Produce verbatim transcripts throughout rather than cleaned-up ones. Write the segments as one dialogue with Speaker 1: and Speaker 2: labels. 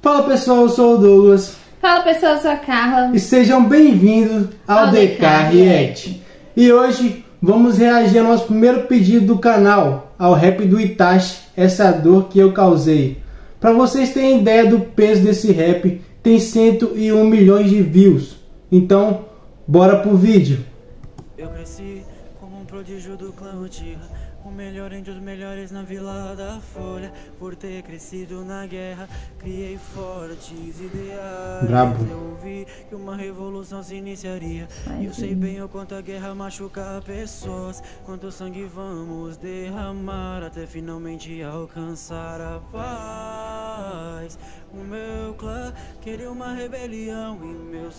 Speaker 1: Fala pessoal, eu sou o Douglas.
Speaker 2: Fala pessoal, eu sou a Carla.
Speaker 1: E sejam bem-vindos ao, ao D K React. E hoje vamos reagir ao nosso primeiro pedido do canal, ao rap do Itachi, Essa Dor Que Eu Causei. Para vocês terem ideia do peso desse rap, tem cento e um milhões de views. Então, bora pro vídeo.
Speaker 3: Eu cresci como um prodígio do clã Uchiha, o melhor entre os melhores na Vila da Folha. Por ter crescido na guerra, criei fortes ideais.
Speaker 1: Brabo.
Speaker 3: Eu vi que uma revolução se iniciaria. E eu sei bem o quanto a guerra machuca pessoas, quanto sangue vamos derramar até finalmente alcançar a paz. O meu clã queria uma rebelião e meus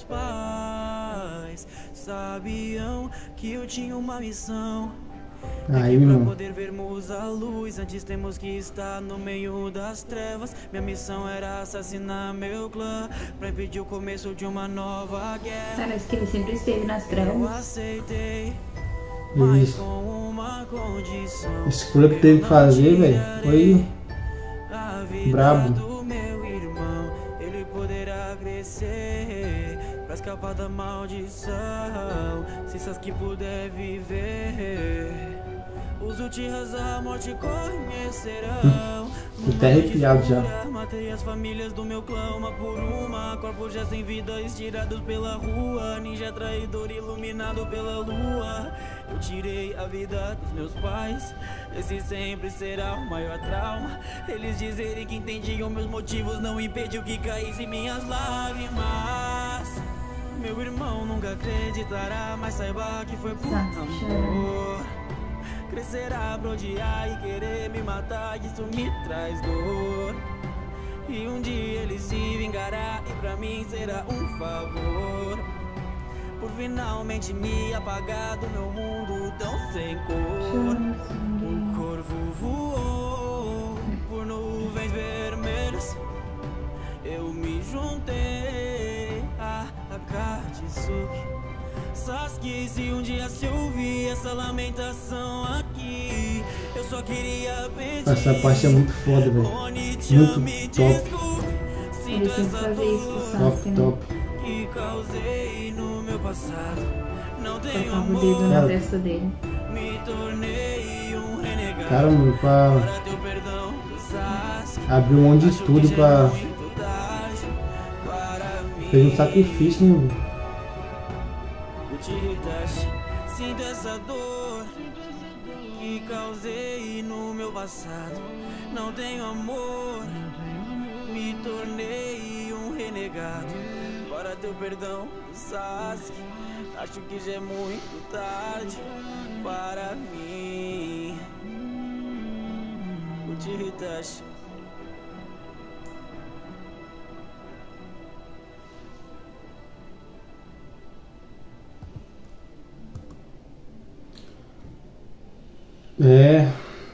Speaker 3: pais sabiam que eu tinha uma missão.
Speaker 1: Aí,
Speaker 3: para
Speaker 1: irmão.
Speaker 3: poder vermos a luz, antes temos que estar no meio das trevas. Minha missão era assassinar meu clã, para impedir o começo de uma nova guerra.
Speaker 2: Parece que ele sempre esteve nas trevas.
Speaker 3: Eu aceitei, mas
Speaker 1: Isso.
Speaker 3: com uma condição.
Speaker 1: Escolha que teve que fazer, velho. Foi brabo.
Speaker 3: Do meu irmão, ele poderá crescer pra escapar da maldição. Se Sasuke puder viver, os Uchihas a morte conhecerão.
Speaker 1: Tô até arrepiado já.
Speaker 3: Matei as famílias do meu clã uma por uma, corpos já sem vida estirados pela rua, ninja traidor iluminado pela lua. Eu tirei a vida dos meus pais, esse sempre será o maior trauma. Eles dizerem que entendiam meus motivos não impediu que caíssem minhas lágrimas. Meu irmão nunca acreditará, mas saiba que foi por amor. Crescerá pra odiar e querer me matar, isso me traz dor. E um dia ele se vingará e pra mim será um favor, por finalmente me apagar do meu mundo tão sem cor. O corvo voou por nuvens vermelhas, eu me juntei a Akatsuki. Sasuke, se um dia se ouvir essa lamentação aqui, eu só queria pedir.
Speaker 1: Essa parte é muito foda, velho. Muito top.
Speaker 2: Ele sempre fazia isso pro Sasuke,
Speaker 1: Top, top.
Speaker 3: Que causei no meu passado, não tenho
Speaker 2: colocava o dedo na
Speaker 1: Ela-
Speaker 2: testa dele.
Speaker 3: me tornei um renegado.
Speaker 1: Cara, mano, pra
Speaker 3: Para teu perdão do Sasuke,
Speaker 1: abrir mão de
Speaker 3: acho
Speaker 1: tudo
Speaker 3: que já
Speaker 1: pra
Speaker 3: é muito tarde para mim.
Speaker 1: fazer um sacrifício, né, velho?
Speaker 3: Itachi, sinto essa dor que causei no meu passado. Não tenho amor, me tornei um renegado. Para teu perdão, Sasuke, acho que já é muito tarde para mim. Itachi.
Speaker 1: É.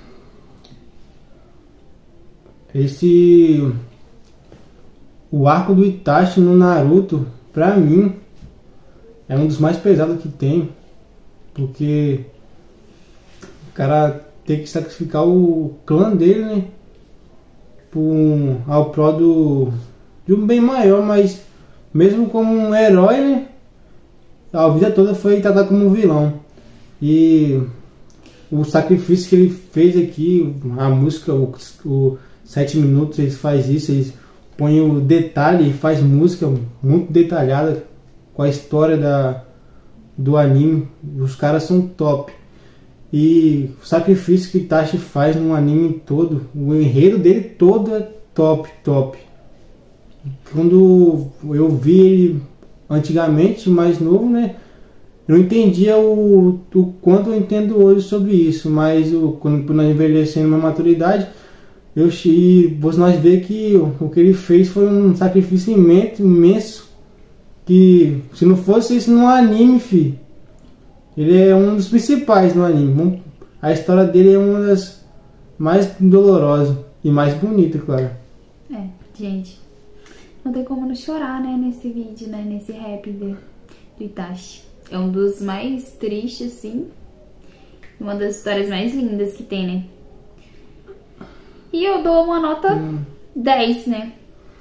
Speaker 1: Esse. O arco do Itachi no Naruto, pra mim, é um dos mais pesados que tem. Porque o cara tem que sacrificar o clã dele, né? Por um, ao prol do, de um bem maior, mas mesmo como um herói, né? A vida toda foi tratado como um vilão. E o sacrifício que ele fez aqui, a música, o, o sete minutos, eles faz isso, eles põem o detalhe e faz música muito detalhada com a história da, do anime. Os caras são top. E o sacrifício que Itachi faz no anime todo, o enredo dele todo é top, top. Quando eu vi ele antigamente, mais novo, né? Eu não entendia o, o quanto eu entendo hoje sobre isso, mas o, quando nós envelhecendo uma maturidade, eu, e nós vemos que o, o que ele fez foi um sacrifício imenso, imenso, que se não fosse isso no anime, fi, ele é um dos principais no anime. A história dele é uma das mais dolorosas e mais bonitas, claro.
Speaker 2: É, gente, não tem como não chorar, né, nesse vídeo, né, nesse rap do Itachi. É um dos mais tristes, assim. Uma das histórias mais lindas que tem, né? E eu dou uma nota hum. dez, né?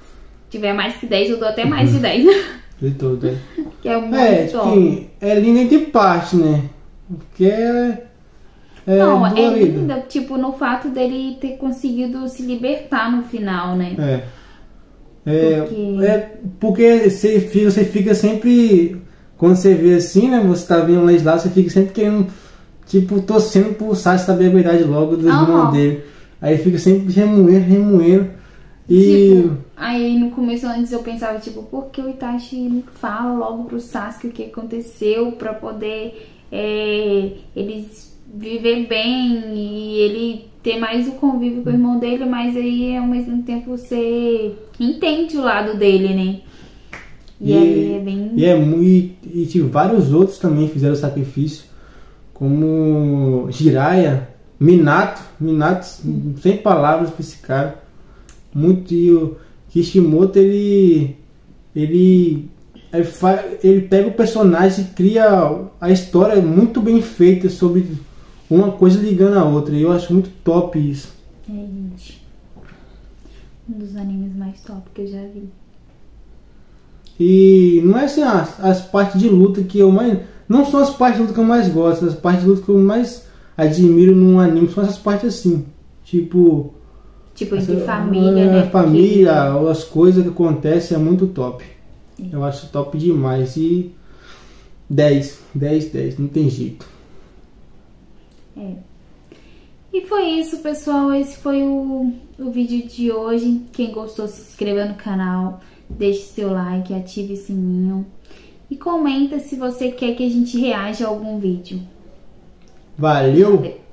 Speaker 2: tiver mais que dez, eu dou até mais de dez.
Speaker 1: De tudo, é.
Speaker 2: Que é muito
Speaker 1: É,
Speaker 2: top.
Speaker 1: enfim, é linda entre parte, né? Porque é. É
Speaker 2: Não, é
Speaker 1: dolorida.
Speaker 2: linda, tipo, no fato dele ter conseguido se libertar no final, né?
Speaker 1: É. É
Speaker 2: Porque-
Speaker 1: é porque você fica, você fica sempre. Quando você vê assim, né? Você tá vendo lá, você fica sempre querendo. Tipo, torcendo pro Sasuke saber a verdade logo do
Speaker 2: Aham.
Speaker 1: irmão dele. Aí fica sempre remoendo, remoendo. E.
Speaker 2: Tipo, aí no começo, antes eu pensava, tipo, por que o Itachi não fala logo pro Sasuke o que aconteceu pra poder é, eles viver bem e ele ter mais o convívio com o irmão dele, mas aí ao mesmo tempo você entende o lado dele, né? E, aí é bem...
Speaker 1: E é muito. E tipo, vários outros também fizeram sacrifício. Como Jiraiya, Minato. Minato, sem palavras pra esse cara. Muito. E o Kishimoto, ele. Ele. Ele, fa- ele pega o personagem e cria a história muito bem feita sobre uma coisa ligando a outra. E eu acho muito top isso.
Speaker 2: É, gente. Um dos animes mais top que eu já vi.
Speaker 1: E não é assim as, as partes de luta que eu mais. Não são as partes de luta que eu mais gosto, as partes de luta que eu mais admiro num anime são essas partes assim. Tipo.
Speaker 2: Tipo, entre
Speaker 1: essa-
Speaker 2: família,
Speaker 1: é,
Speaker 2: né?
Speaker 1: Família, as coisas que acontecem é muito top. Eu acho top demais. E dez, dez, dez, não tem jeito.
Speaker 2: É. E foi isso, pessoal. Esse foi o, o vídeo de hoje. Quem gostou, se inscreva no canal, deixe seu like, ative o sininho e comenta se você quer que a gente reaja a algum vídeo.
Speaker 1: Valeu!